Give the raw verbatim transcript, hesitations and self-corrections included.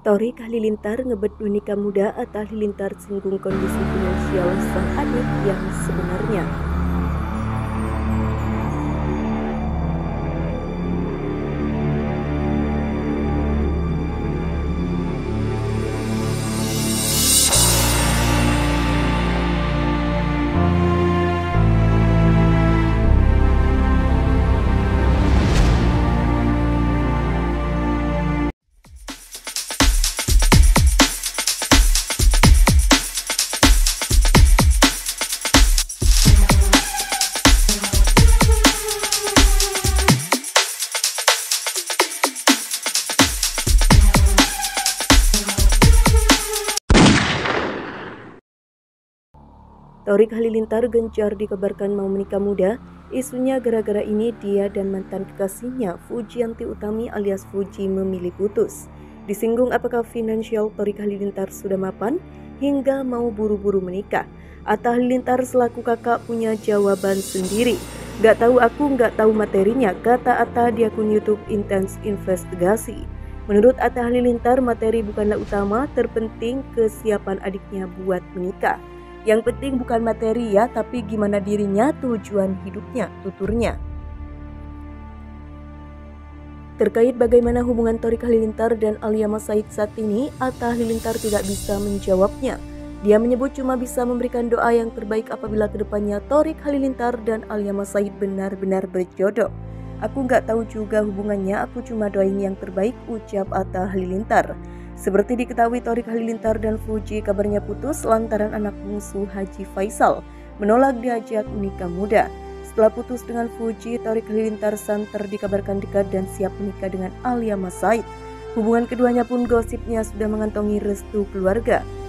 Torik Halilintar ngebet nikah muda. Atta Halilintar singgung kondisi finansial sang adik yang sebenarnya. Torik Halilintar gencar dikabarkan mau menikah muda. Isunya gara-gara ini dia dan mantan kekasihnya Fujianti Utami alias Fuji memilih putus. Disinggung apakah finansial Torik Halilintar sudah mapan hingga mau buru-buru menikah. Atta Halilintar selaku kakak punya jawaban sendiri. Gak tahu aku, gak tahu materinya, kata Atta di akun YouTube Intens Investigasi. Menurut Atta Halilintar, materi bukanlah utama, terpenting kesiapan adiknya buat menikah. Yang penting bukan materi ya, tapi gimana dirinya, tujuan hidupnya, tuturnya. Terkait bagaimana hubungan Torik Halilintar dan Alia Mas Said saat ini, Atta Halilintar tidak bisa menjawabnya. Dia menyebut cuma bisa memberikan doa yang terbaik apabila kedepannya Torik Halilintar dan Alia Mas Said benar-benar berjodoh. Aku nggak tahu juga hubungannya, aku cuma doain yang terbaik, ucap Atta Halilintar. Seperti diketahui, Torik Halilintar dan Fuji kabarnya putus lantaran anak bungsu Haji Faisal menolak diajak menikah muda. Setelah putus dengan Fuji, Torik Halilintar santer dikabarkan dekat dan siap menikah dengan Alia Mas Said. Hubungan keduanya pun gosipnya sudah mengantongi restu keluarga.